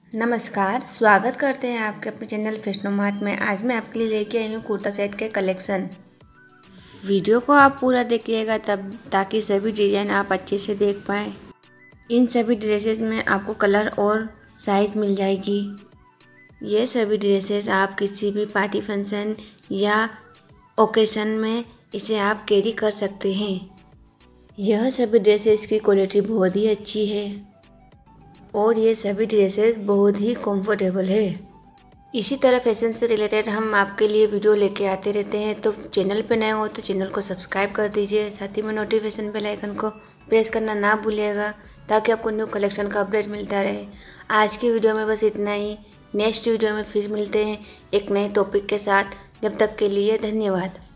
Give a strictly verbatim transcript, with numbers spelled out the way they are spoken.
नमस्कार, स्वागत करते हैं आपके अपने चैनल फैशन मार्ट में। आज मैं आपके लिए लेके आई हूँ कुर्ता सेट के कलेक्शन। वीडियो को आप पूरा देखिएगा तब ताकि सभी डिज़ाइन आप अच्छे से देख पाएँ। इन सभी ड्रेसेस में आपको कलर और साइज़ मिल जाएगी। ये सभी ड्रेसेस आप किसी भी पार्टी फंक्शन या ओकेशन में इसे आप कैरी कर सकते हैं। यह सभी ड्रेसेस की क्वालिटी बहुत ही अच्छी है और ये सभी ड्रेसेस बहुत ही कंफर्टेबल है। इसी तरह फैशन से रिलेटेड हम आपके लिए वीडियो लेके आते रहते हैं, तो चैनल पे नए हो तो चैनल को सब्सक्राइब कर दीजिए। साथ ही में नोटिफिकेशन बेल आइकन को प्रेस करना ना भूलिएगा ताकि आपको न्यू कलेक्शन का अपडेट मिलता रहे। आज की वीडियो में बस इतना ही। नेक्स्ट वीडियो में फिर मिलते हैं एक नए टॉपिक के साथ। जब तक के लिए धन्यवाद।